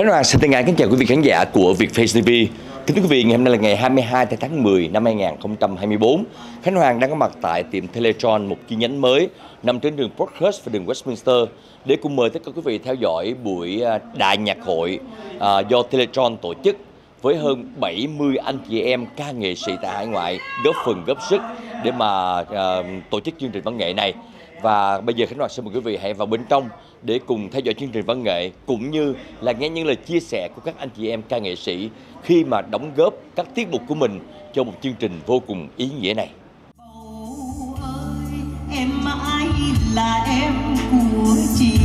Khánh Hoàng xin thân ái kính chào quý vị khán giả của Vietface TV. Kính thưa quý vị, ngày hôm nay là ngày 22 tháng 10 năm 2024. Khánh Hoàng đang có mặt tại tiệm Teletron, một chi nhánh mới nằm trên đường Broadhurst và đường Westminster, để cùng mời tất cả quý vị theo dõi buổi đại nhạc hội do Teletron tổ chức, với hơn 70 anh chị em ca nghệ sĩ tại hải ngoại góp phần góp sức để mà tổ chức chương trình văn nghệ này. Và bây giờ Khánh Hoàng xin mời quý vị hãy vào bên trong để cùng theo dõi chương trình văn nghệ, cũng như là nghe những lời chia sẻ của các anh chị em ca nghệ sĩ khi mà đóng góp các tiết mục của mình cho một chương trình vô cùng ý nghĩa này. Bầu ơi, em mãi là em của chị.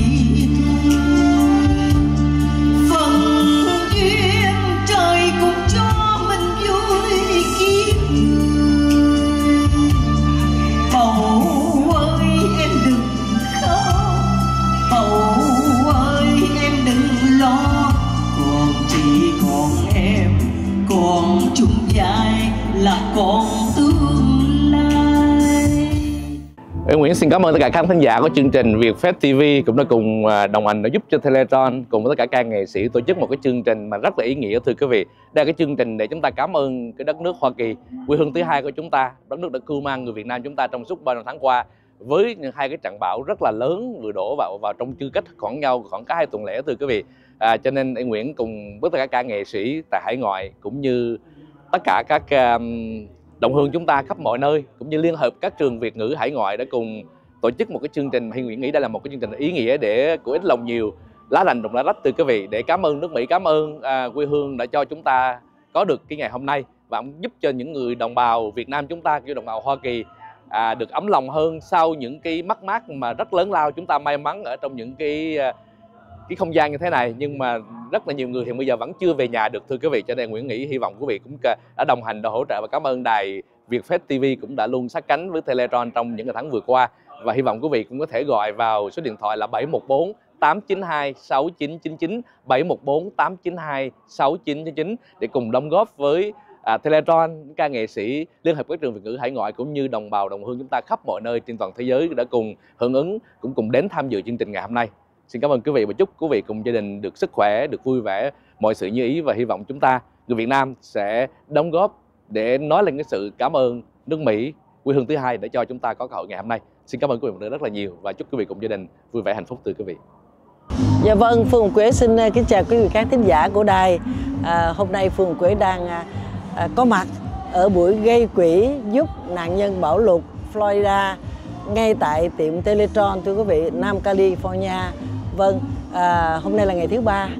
Phần duyên trời cũng cho mình vui kiếp người. Bầu ơi em đừng khóc, bầu ơi em đừng lo, còn chị còn em, còn chung dài là còn tương lai. Em Nguyễn xin cảm ơn tất cả các khán giả của chương trình Vietface TV cũng đã cùng đồng hành đã giúp cho Teletron cùng với tất cả các nghệ sĩ tổ chức một cái chương trình mà rất là ý nghĩa, thưa quý vị. Đây là cái chương trình để chúng ta cảm ơn cái đất nước Hoa Kỳ, quê hương thứ hai của chúng ta, đất nước đã cưu mang người Việt Nam chúng ta trong suốt bao năm tháng qua, với hai cái trận bão rất là lớn vừa đổ vào trong chưa cách khoảng nhau khoảng cả 2 tuần lễ, thưa quý vị. Cho nên em Nguyễn cùng với tất cả các nghệ sĩ tại hải ngoại cũng như tất cả các đồng hương chúng ta khắp mọi nơi, cũng như liên hợp các trường Việt ngữ hải ngoại đã cùng tổ chức một cái chương trình mà Hiền Nguyễn nghĩ đây là một cái chương trình ý nghĩa để của ít lòng nhiều, lá lành đùm lá rách, từ quý vị, để cảm ơn nước Mỹ, cảm ơn quê hương đã cho chúng ta có được cái ngày hôm nay, và giúp cho những người đồng bào Việt Nam chúng ta, như đồng bào Hoa Kỳ được ấm lòng hơn sau những cái mất mát mà rất lớn lao. Chúng ta may mắn ở trong những cái không gian như thế này, nhưng mà rất là nhiều người hiện bây giờ vẫn chưa về nhà được, thưa quý vị. Cho nên Nguyễn nghĩ hy vọng quý vị cũng đã đồng hành, đã hỗ trợ, và cảm ơn đài Vietface TV cũng đã luôn sát cánh với Teletron trong những ngày tháng vừa qua. Và hy vọng quý vị cũng có thể gọi vào số điện thoại là 714 892 6999, 714 892 6999 để cùng đóng góp với Teletron, ca nghệ sĩ liên hợp các trường Việt ngữ hải ngoại cũng như đồng bào đồng hương chúng ta khắp mọi nơi trên toàn thế giới đã cùng hưởng ứng, cũng cùng đến tham dự chương trình ngày hôm nay. Xin cảm ơn quý vị và chúc quý vị cùng gia đình được sức khỏe, được vui vẻ, mọi sự như ý, và hy vọng chúng ta, người Việt Nam sẽ đóng góp để nói lên cái sự cảm ơn nước Mỹ, quê hương thứ hai, để cho chúng ta có cơ hội ngày hôm nay. Xin cảm ơn quý vị một lần rất là nhiều và chúc quý vị cùng gia đình vui vẻ hạnh phúc, thưa quý vị. Dạ vâng, Phương Quế xin kính chào quý vị khán thính giả của đài. Hôm nay Phương Quế đang có mặt ở buổi gây quỹ giúp nạn nhân bão lụt Florida ngay tại tiệm Teletron, thưa quý vị, Nam California. Vâng, hôm nay là ngày thứ ba,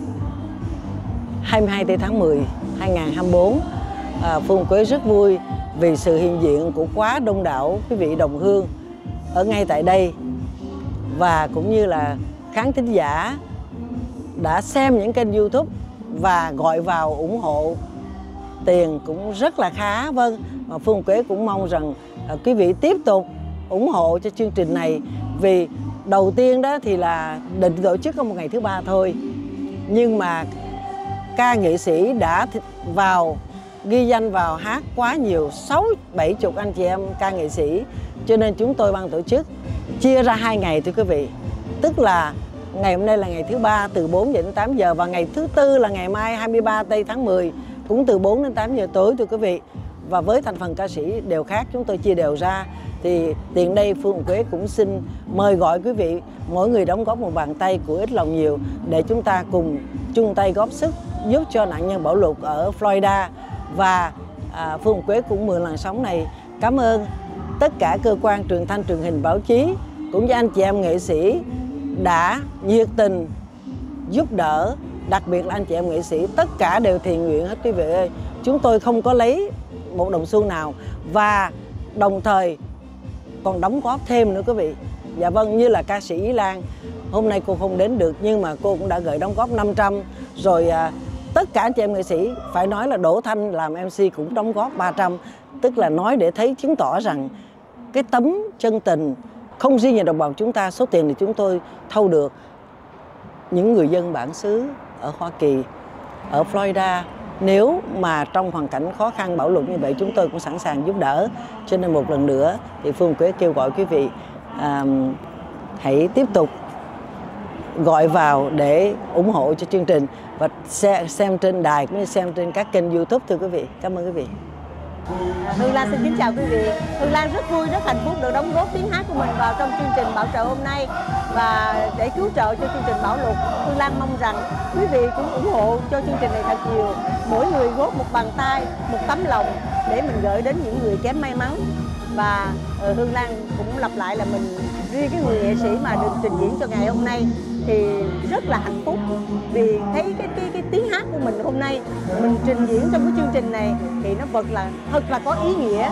22 tháng 10, 2024. Phương Quế rất vui vì sự hiện diện của quá đông đảo quý vị đồng hương ở ngay tại đây, và cũng như là khán thính giả đã xem những kênh YouTube và gọi vào ủng hộ. Tiền cũng rất là khá. Vâng, mà Phương Quế cũng mong rằng quý vị tiếp tục ủng hộ cho chương trình này, vì đầu tiên đó thì là định tổ chức trong một ngày thứ ba thôi, nhưng mà ca nghệ sĩ đã ghi danh vào hát quá nhiều, 60-70 anh chị em ca nghệ sĩ, cho nên chúng tôi ban tổ chức chia ra 2 ngày, thưa quý vị. Tức là ngày hôm nay là ngày thứ ba từ 4 giờ đến 8 giờ, và ngày thứ tư là ngày mai 23 tháng 10 cũng từ 4 đến 8 giờ tối, thưa quý vị. Và với thành phần ca sĩ đều khác, chúng tôi chia đều ra. Thì tiện đây Phương Quế cũng xin mời gọi quý vị, mỗi người đóng góp một bàn tay của ít lòng nhiều, để chúng ta cùng chung tay góp sức giúp cho nạn nhân bão lụt ở Florida. Và Phương Quế cũng mượn làn sóng này cảm ơn tất cả cơ quan truyền thanh, truyền hình, báo chí cũng như anh chị em nghệ sĩ đã nhiệt tình giúp đỡ, đặc biệt là anh chị em nghệ sĩ, tất cả đều thiện nguyện hết quý vị ơi. Chúng tôi không có lấy một đồng xu nào, và đồng thời còn đóng góp thêm nữa quý vị. Dạ vâng, như là ca sĩ Ý Lan, hôm nay cô không đến được nhưng mà cô cũng đã gửi đóng góp 500. Rồi tất cả anh chị em nghệ sĩ, phải nói là Đỗ Thanh làm MC cũng đóng góp 300. Tức là nói để thấy, chứng tỏ rằng cái tấm chân tình, không riêng nhà đồng bào chúng ta, số tiền thì chúng tôi thâu được. Những người dân bản xứ ở Hoa Kỳ, ở Florida, nếu mà trong hoàn cảnh khó khăn bão lụt như vậy, chúng tôi cũng sẵn sàng giúp đỡ. Cho nên một lần nữa thì Phương Quế kêu gọi quý vị hãy tiếp tục gọi vào để ủng hộ cho chương trình và xem trên đài cũng như xem trên các kênh YouTube thưa quý vị. Cảm ơn quý vị. Hương Lan xin kính chào quý vị. Hương Lan rất vui, rất hạnh phúc được đóng góp tiếng hát của mình vào trong chương trình bảo trợ hôm nay và để cứu trợ cho chương trình Bão Lụt. Hương Lan mong rằng quý vị cũng ủng hộ cho chương trình này thật nhiều. Mỗi người góp một bàn tay, một tấm lòng để mình gửi đến những người kém may mắn. Và Hương Lan cũng lặp lại là mình riêng cái người nghệ sĩ mà được trình diễn cho ngày hôm nay thì rất là hạnh phúc vì thấy cái tiếng hát của mình hôm nay mình trình diễn trong cái chương trình này thì nó thật là có ý nghĩa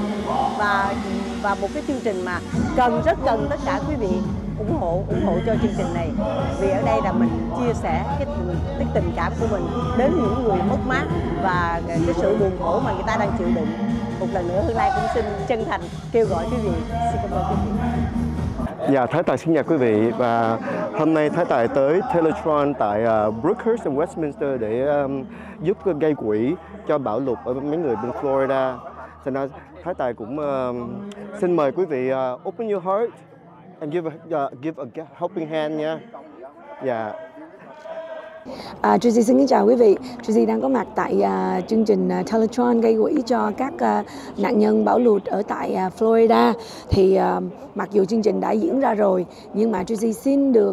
và một cái chương trình mà rất cần tất cả quý vị ủng hộ cho chương trình này, vì ở đây là mình chia sẻ cái tình cảm của mình đến những người mất mát và cái sự buồn khổ mà người ta đang chịu đựng. Một lần nữa Hương Lan cũng xin chân thành kêu gọi quý vị. Xin cảm ơn quý vị. Dạ, Thái Tài xin chào quý vị, và hôm nay Thái Tài tới Teletron tại Brookhurst and Westminster để giúp gây quỹ cho bão lụt ở mấy người bên Florida. Cho nên Thái Tài cũng xin mời quý vị open your heart and give a helping hand nha. Dạ. Tracy xin kính chào quý vị. Tracy đang có mặt tại chương trình Teletron gây quỹ cho các nạn nhân bão lụt ở tại Florida. Thì mặc dù chương trình đã diễn ra rồi nhưng mà Tracy xin được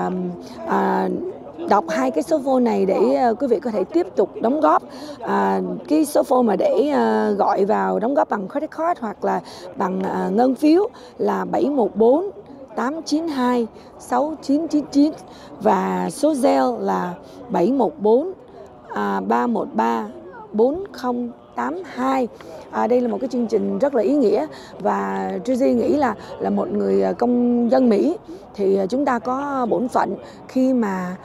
đọc hai cái số phone này để quý vị có thể tiếp tục đóng góp. Cái số phone mà để gọi vào đóng góp bằng credit card hoặc là bằng ngân phiếu là 714 892 6999 và số Zelle là 714 313 4082. Đây là một cái chương trình rất là ý nghĩa và Tracy nghĩ là một người công dân Mỹ thì chúng ta có bổn phận khi mà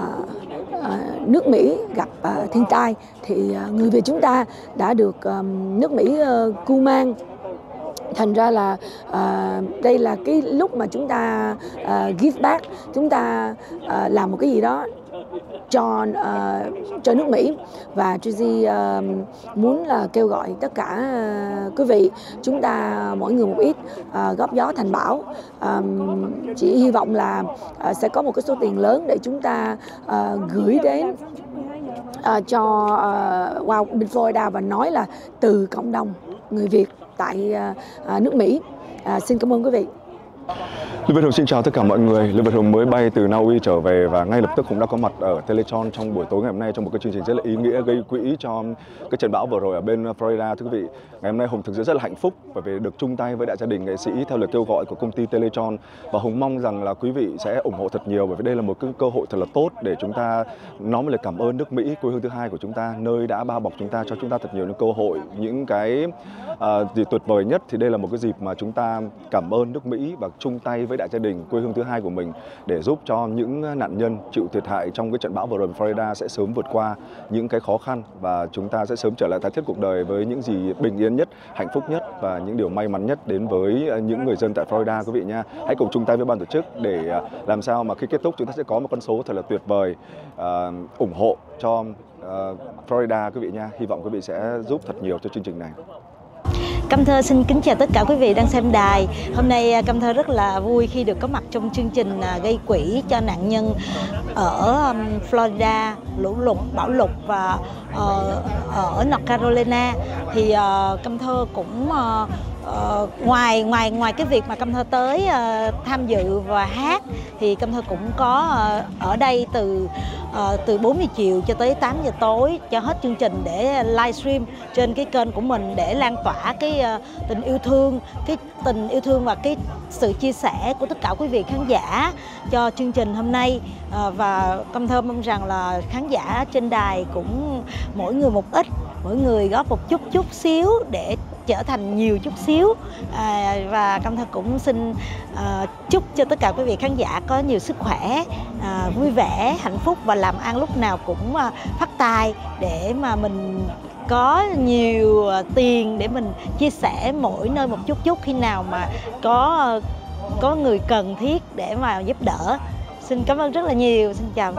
nước Mỹ gặp thiên tai thì người Việt chúng ta đã được nước Mỹ cưu mang. Thành ra là đây là cái lúc mà chúng ta give back, chúng ta làm một cái gì đó cho nước Mỹ. Và Tracy muốn là kêu gọi tất cả quý vị, chúng ta mỗi người một ít góp gió thành bão. Chỉ hy vọng là sẽ có một cái số tiền lớn để chúng ta gửi đến cho bên Florida và nói là từ cộng đồng người Việt tại nước Mỹ. Xin cảm ơn quý vị. Lưu Việt Hùng xin chào tất cả mọi người. Lưu Việt Hùng mới bay từ Na Uy trở về và ngay lập tức cũng đã có mặt ở Teletron trong buổi tối ngày hôm nay trong một cái chương trình rất là ý nghĩa gây quỹ cho cái trận bão vừa rồi ở bên Florida. Thưa quý vị, ngày hôm nay Hùng thực sự rất là hạnh phúc bởi vì được chung tay với đại gia đình nghệ sĩ theo lời kêu gọi của công ty Teletron, và Hùng mong rằng là quý vị sẽ ủng hộ thật nhiều bởi vì đây là một cái cơ hội thật là tốt để chúng ta nói một lời cảm ơn nước Mỹ, quê hương thứ hai của chúng ta, nơi đã bao bọc chúng ta, cho chúng ta thật nhiều những cơ hội, những cái gì tuyệt vời nhất. Thì đây là một cái dịp mà chúng ta cảm ơn nước Mỹ và chung tay với đại gia đình quê hương thứ hai của mình để giúp cho những nạn nhân chịu thiệt hại trong cái trận bão vừa rồi Florida sẽ sớm vượt qua những cái khó khăn và chúng ta sẽ sớm trở lại tái thiết cuộc đời với những gì bình yên nhất, hạnh phúc nhất và những điều may mắn nhất đến với những người dân tại Florida quý vị nha. Hãy cùng chung tay với ban tổ chức để làm sao mà khi kết thúc chúng ta sẽ có một con số thật là tuyệt vời ủng hộ cho Florida quý vị nha. Hy vọng quý vị sẽ giúp thật nhiều cho chương trình này. Cam Thơ xin kính chào tất cả quý vị đang xem đài. Hôm nay Cam Thơ rất là vui khi được có mặt trong chương trình gây quỹ cho nạn nhân ở Florida lũ lụt, bão lụt và ở North Carolina. Thì Cam Thơ cũng ngoài cái việc mà Cam Thơ tới tham dự và hát thì Cam Thơ cũng có ở đây từ 4 giờ chiều cho tới 8 giờ tối cho hết chương trình để livestream trên cái kênh của mình để lan tỏa cái tình yêu thương và cái sự chia sẻ của tất cả quý vị khán giả cho chương trình hôm nay. Và Cam Thơ mong rằng là khán giả trên đài cũng mỗi người một ít, mỗi người góp một chút xíu để trở thành nhiều chút xíu. Và Cam Thơ cũng xin chúc cho tất cả quý vị khán giả có nhiều sức khỏe, vui vẻ, hạnh phúc và làm ăn lúc nào cũng phát tài để mà mình có nhiều tiền để mình chia sẻ mỗi nơi một chút khi nào mà có người cần thiết để mà giúp đỡ. Xin cảm ơn rất là nhiều. Xin chào.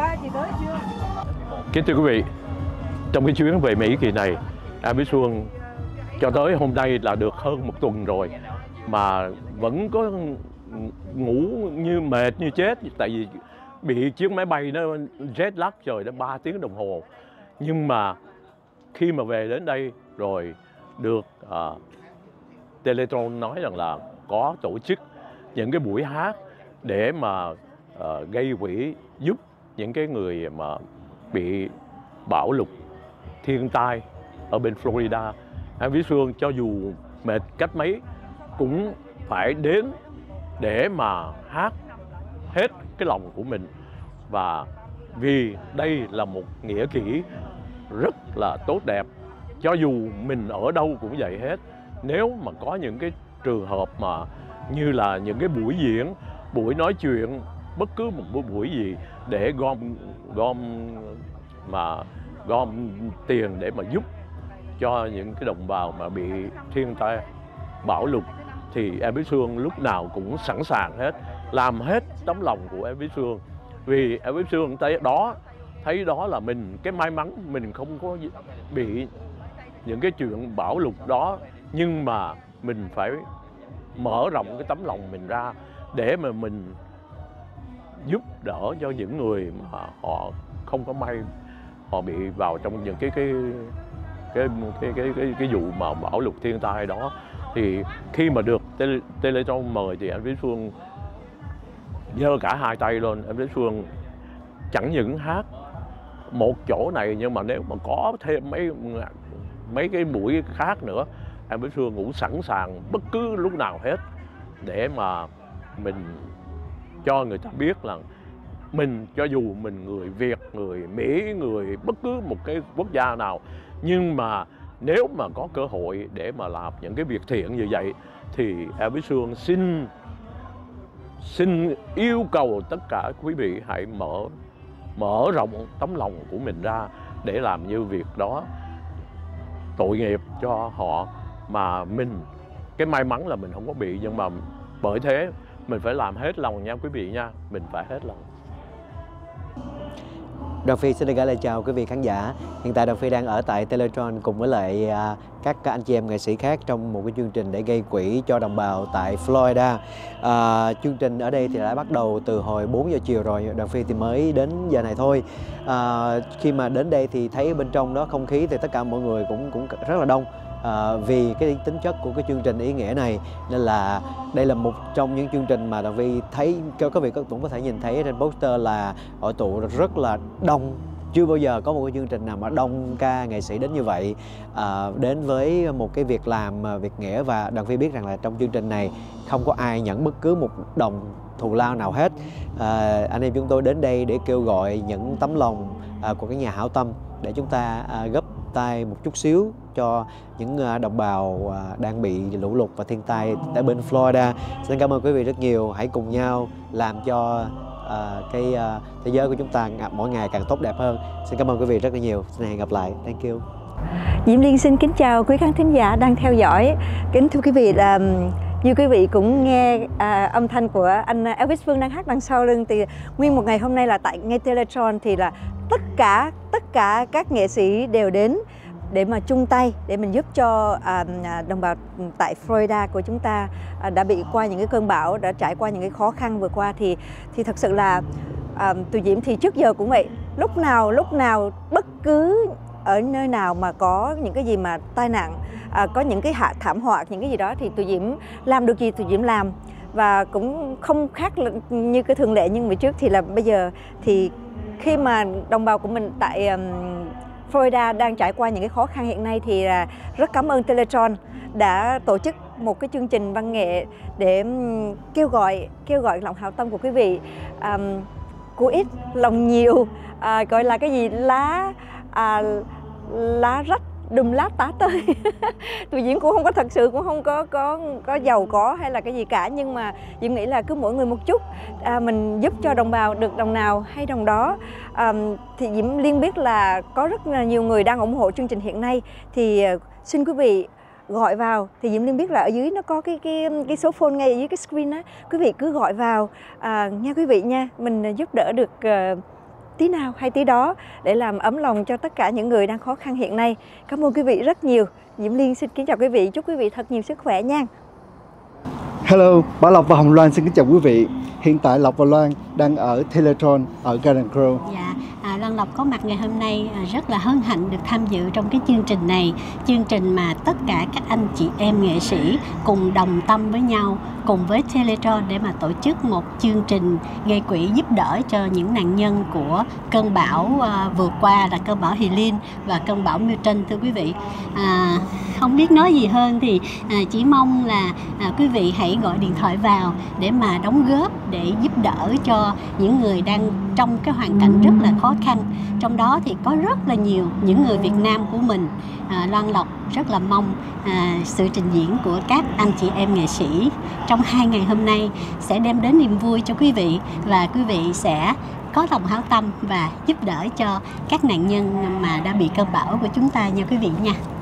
Kính thưa quý vị, trong cái chuyến về Mỹ kỳ này, Miss Xuân cho tới hôm nay là được hơn một tuần rồi mà vẫn có ngủ như mệt như chết, tại vì bị chiếc máy bay nó jet lag trời đã 3 tiếng đồng hồ. Nhưng mà khi mà về đến đây rồi được Teletron nói rằng là có tổ chức những cái buổi hát để mà gây quỹ giúp những cái người mà bị bão lụt thiên tai ở bên Florida. Em Vĩ Xương cho dù mệt cách mấy cũng phải đến để mà hát hết cái lòng của mình. Và vì đây là một nghĩa cử rất là tốt đẹp, cho dù mình ở đâu cũng vậy hết. Nếu mà có những cái trường hợp mà như là những cái buổi diễn, buổi nói chuyện, bất cứ một buổi gì để gom tiền để mà giúp cho những cái đồng bào mà bị thiên tai bão lụt, thì em Vĩ Xương lúc nào cũng sẵn sàng hết, làm hết tấm lòng của em Vĩ Xương. Vì em Vĩ Xương thấy đó là mình cái may mắn mình không có bị những cái chuyện bão lụt đó, nhưng mà mình phải mở rộng cái tấm lòng mình ra để mà mình giúp đỡ cho những người mà họ không có may, họ bị vào trong những cái vụ mà bão lụt thiên tai đó. Thì khi mà được Teletron mời thì anh Vĩ Xương giơ cả hai tay lên. Anh Vĩ Xương chẳng những hát một chỗ này, nhưng mà nếu mà có thêm mấy cái buổi khác nữa, anh Vĩ Xương cũng sẵn sàng bất cứ lúc nào hết để mà mình cho người ta biết là mình, cho dù mình người Việt, người Mỹ, người bất cứ một cái quốc gia nào, nhưng mà nếu mà có cơ hội để mà làm những cái việc thiện như vậy thì em Vĩ Xương xin yêu cầu tất cả quý vị hãy mở rộng tấm lòng của mình ra để làm như việc đó. Tội nghiệp cho họ mà mình, cái may mắn là mình không có bị, nhưng mà bởi thế mình phải làm hết lòng nha quý vị nha, mình phải hết lòng. Đoàn Phi xin được gửi lời chào quý vị khán giả. Hiện tại Đoàn Phi đang ở tại Teletron cùng với lại các anh chị em nghệ sĩ khác trong một cái chương trình để gây quỹ cho đồng bào tại Florida. Chương trình ở đây thì đã bắt đầu từ hồi 4 giờ chiều rồi, Đoàn Phi thì mới đến giờ này thôi. Khi mà đến đây thì thấy bên trong đó không khí thì tất cả mọi người cũng rất là đông. Vì cái tính chất của cái chương trình ý nghĩa này nên là đây là một trong những chương trình mà Đoàn Phi thấy các vị cũng có thể nhìn thấy trên poster là hội tụ rất là đông. Chưa bao giờ có một cái chương trình nào mà đông ca nghệ sĩ đến như vậy, đến với một cái việc làm việc nghĩa. Và Đoàn Phi biết rằng là trong chương trình này không có ai nhận bất cứ một đồng thù lao nào hết. Anh em chúng tôi đến đây để kêu gọi những tấm lòng của các nhà hảo tâm để chúng ta góp tay một chút xíu cho những đồng bào đang bị lũ lụt và thiên tai tại bên Florida. Xin cảm ơn quý vị rất nhiều. Hãy cùng nhau làm cho cái thế giới của chúng ta mỗi ngày càng tốt đẹp hơn. Xin cảm ơn quý vị rất là nhiều. Xin hẹn gặp lại. Thank you. Diễm Liên xin kính chào quý khán thính giả đang theo dõi. Kính thưa quý vị, là như quý vị cũng nghe âm thanh của anh Elvis Vương đang hát đằng sau lưng, thì nguyên một ngày hôm nay là tại ngay Teletron thì là tất cả các nghệ sĩ đều đến để mà chung tay để mình giúp cho đồng bào tại Florida của chúng ta đã bị qua những cái cơn bão, đã trải qua những cái khó khăn vừa qua. Thì thật sự là tụi Diễm thì trước giờ cũng vậy, lúc nào bất cứ ở nơi nào mà có những cái gì mà tai nạn, có những cái thảm họa, những cái gì đó thì tụi Diễm làm được gì tụi Diễm làm, và cũng không khác như cái thường lệ. Nhưng mà trước thì là bây giờ thì khi mà đồng bào của mình tại Florida đang trải qua những cái khó khăn hiện nay thì rất cảm ơn Teletron đã tổ chức một cái chương trình văn nghệ để kêu gọi lòng hảo tâm của quý vị, của ít lòng nhiều, gọi là cái gì lá rách đùm lá tá tơi. Tụi Diễm cũng không có thật sự cũng không có giàu có hay là cái gì cả, nhưng mà Diễm nghĩ là cứ mỗi người một chút, mình giúp cho đồng bào được đồng nào hay đồng đó. Thì Diễm Liên biết là có rất là nhiều người đang ủng hộ chương trình hiện nay, thì xin quý vị gọi vào. Thì Diễm Liên biết là ở dưới nó có cái số phone ngay ở dưới cái screen á, quý vị cứ gọi vào nha quý vị nha, mình giúp đỡ được tí nào hay tí đó để làm ấm lòng cho tất cả những người đang khó khăn hiện nay. Cảm ơn quý vị rất nhiều. Diễm Liên xin kính chào quý vị, chúc quý vị thật nhiều sức khỏe nha. Hello, Bảo Lộc và Hồng Loan xin kính chào quý vị. Hiện tại Lộc và Loan đang ở Teletron ở Garden Grove. Dạ, Loan Lộc có mặt ngày hôm nay rất là hân hạnh được tham dự trong cái chương trình này. Chương trình mà tất cả các anh chị em nghệ sĩ cùng đồng tâm với nhau, cùng với Teletron để mà tổ chức một chương trình gây quỹ giúp đỡ cho những nạn nhân của cơn bão vừa qua là cơn bão Helene và cơn bão Milton, thưa quý vị. Không biết nói gì hơn thì chỉ mong là quý vị hãy gọi điện thoại vào để mà đóng góp để giúp đỡ cho những người đang trong cái hoàn cảnh rất là khó khăn. Trong đó thì có rất là nhiều những người Việt Nam của mình. Loan Lộc rất là mong sự trình diễn của các anh chị em nghệ sĩ trong 2 ngày hôm nay sẽ đem đến niềm vui cho quý vị, và quý vị sẽ có lòng hảo tâm và giúp đỡ cho các nạn nhân mà đã bị cơn bão của chúng ta nha quý vị nha.